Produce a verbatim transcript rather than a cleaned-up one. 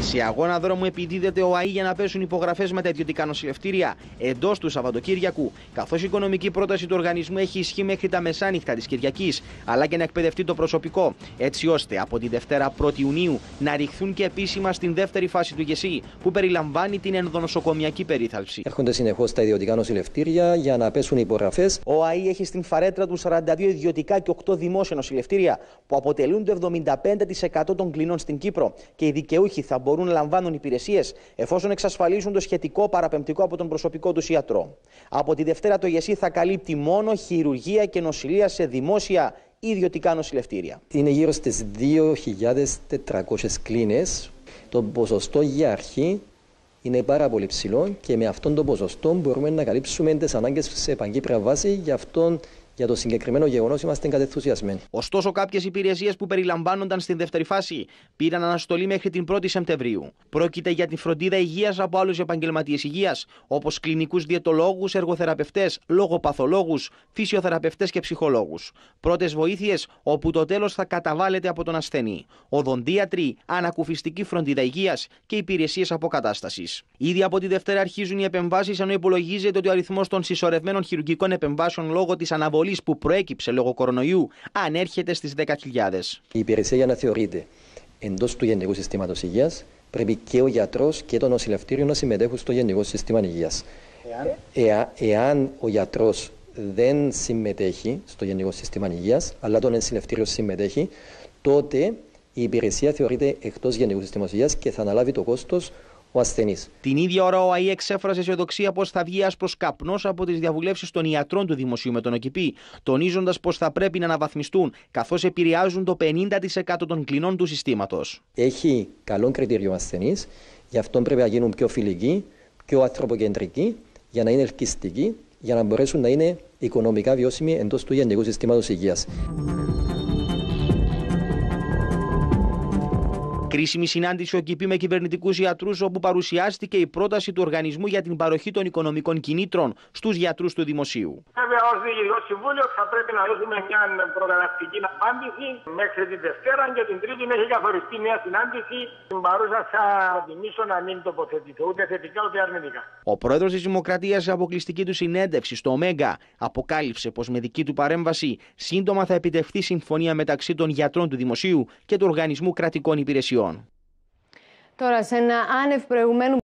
Σε αγώνα δρόμου επιδίδεται ο ΑΕ για να πέσουν υπογραφές με τα ιδιωτικά νοσηλευτήρια εντός του Σαββατοκύριακου, καθώς η οικονομική πρόταση του οργανισμού έχει ισχύ μέχρι τα μεσάνυχτα της Κυριακής, αλλά και να εκπαιδευτεί το προσωπικό, έτσι ώστε από τη Δευτέρα πρώτη Ιουνίου να ρηχθούν και επίσημα στην δεύτερη φάση του ΓΕΣΥ, που περιλαμβάνει την ενδονοσοκομιακή περίθαλψη. Έρχονται συνεχώς τα ιδιωτικά νοσηλευτήρια για να πέσουν υπογραφές. Ο ΑΕ έχει στην φαρέτρα του σαράντα δύο ιδιωτικά και οκτώ δημόσια νοσηλευτήρια, που αποτελούν το εβδομήντα πέντε τοις εκατό των κλινών στην Κύπρο, και οι δικαιούχοι θα μπορούν να λαμβάνουν υπηρεσίες εφόσον εξασφαλίσουν το σχετικό παραπεμπτικό από τον προσωπικό τους ιατρό. Από τη Δευτέρα το ΓΕΣΥ θα καλύπτει μόνο χειρουργία και νοσηλεία σε δημόσια ή ιδιωτικά νοσηλευτήρια. Είναι γύρω στις δύο χιλιάδες τετρακόσιες κλίνες. Το ποσοστό για αρχή είναι πάρα πολύ ψηλό και με αυτόν τον ποσοστό μπορούμε να καλύψουμε τις ανάγκες σε παγκύπρια βάση. Γι' αυτόν, για το συγκεκριμένο γεγονός, είμαστε κατενθουσιασμένοι. Ωστόσο, κάποιες υπηρεσίες που περιλαμβάνονταν στην δεύτερη φάση πήραν αναστολή μέχρι την πρώτη Σεπτεμβρίου. Πρόκειται για τη φροντίδα υγείας από άλλους επαγγελματίες υγείας, όπως κλινικούς διαιτολόγους, εργοθεραπευτές, λογοπαθολόγους, φυσιοθεραπευτές και ψυχολόγους. Πρώτες βοήθειες, όπου το τέλος θα καταβάλλεται από τον ασθενή. Οδοντίατροι, ανακουφιστική φροντίδα υγείας και υπηρεσίες αποκατάστασης. Ήδη από τη Δευτέρα αρχίζουν οι επεμβάσεις, ενώ υπολογίζεται ότι ο αριθμός των συσσωρευμένων χειρουργικών επεμβάσεων λόγω της αναβολής που προέκυψε λόγω κορονοϊού ανέρχεται στις δέκα χιλιάδες. Η υπηρεσία, για να θεωρείται εντός του Γενικού Συστήματος Υγείας, πρέπει και ο γιατρός και το νοσηλευτήριο να συμμετέχουν στο Γενικό Σύστημα Υγείας. Εάν, Εά, εάν ο γιατρός δεν συμμετέχει στο Γενικό Σύστημα Υγείας, αλλά το νοσηλευτήριο συμμετέχει, τότε η υπηρεσία θεωρείται εκτός Γενικού Συστήματος Υγείας και θα αναλάβει το κόστος ο ασθενής. Την ίδια ώρα ο ΑΕ εξέφρασε αισιοδοξία πως θα βγει άσπρος καπνός από τις διαβουλεύσεις των ιατρών του Δημοσίου με τον ΟΚΙΠΗ, τονίζοντας πως θα πρέπει να αναβαθμιστούν, καθώς επηρεάζουν το πενήντα τοις εκατό των κλινών του συστήματος. Έχει καλό κριτήριο ασθενής, γι' αυτό πρέπει να γίνουν πιο φιλικοί, πιο ανθρωποκεντρικοί, για να είναι ελκυστικοί, για να μπορέσουν να είναι οικονομικά βιώσιμοι εντός του Γενικού Συστήματος Υγείας. Κρίσιμη συνάντηση ο ΟΚΙΠΗ με κυβερνητικούς ιατρούς, όπου παρουσιάστηκε η πρόταση του οργανισμού για την παροχή των οικονομικών κινήτρων στους γιατρούς του Δημοσίου. Βέβαια, ως Διοικητικό Συμβούλιο θα πρέπει να δώσουμε μια προκαταρκτική απάντηση μέχρι την Δευτέρα, και την Τρίτη έχει καθοριστεί μια συνάντηση. Την παρούσα θα προτιμήσω να μην τοποθετηθώ ούτε θετικά ούτε αρνητικά. Ο πρόεδρος της Δημοκρατίας, σε αποκλειστική του συνέντευξη στο Ωμέγκα, αποκάλυψε πως με δική του παρέμβαση σύντομα θα επιτευχθεί συμφωνία μεταξύ των γιατρών του Δημοσίου και του Οργανισμού Κρατικών Υπηρεσιών. Τώρα, σε ένα άνευ προηγουμένου